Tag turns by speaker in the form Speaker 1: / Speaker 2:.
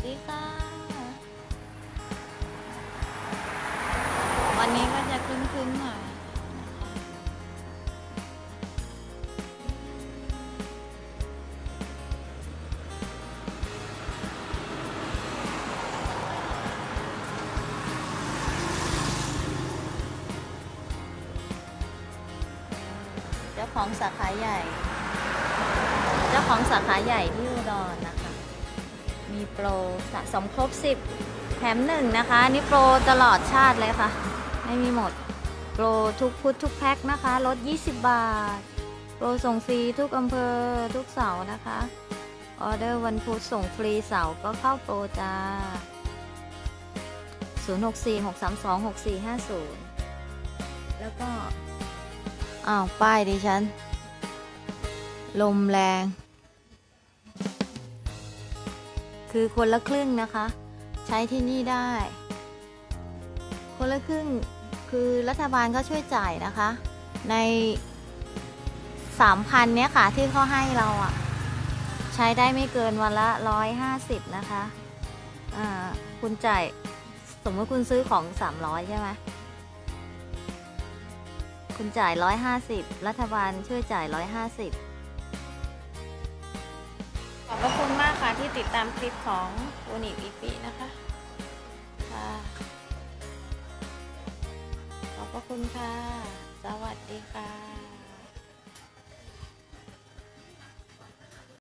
Speaker 1: ดีค่ะ วันนี้ก็จะครึ้มๆหน่อยเจ้าของสาขาใหญ่ที่อุดรนะคะมีโปรสะสมครบ10แถม1นะคะนี่โปรตลอดชาติเลยค่ะไม่มีหมดโปรทุกพุธทุกแพ็คนะคะลด20 บาทโปรส่งฟรีทุกอำเภอทุกเสาร์นะคะออเดอร์วันพุธส่งฟรีเสาร์ก็เข้าโปรจ้า0646326450แล้วก็ป้ายดิฉันลมแรงคือคนละครึ่งนะคะใช้ที่นี่ได้คนละครึ่งคือรัฐบาลก็ช่วยจ่ายนะคะใน 3,000 เนี้ยค่ะที่เขาให้เราใช้ได้ไม่เกินวันละ150นะคะคุณจ่ายสมมติคุณซื้อของ300ใช่ไหมคุณจ่าย150รัฐบาลช่วยจ่าย150ขอบพระคุณมากค่ะที่ติดตามคลิปของโอนิอีปีนะคะค่ะขอบพระคุณค่ะสวัสดีค่ะ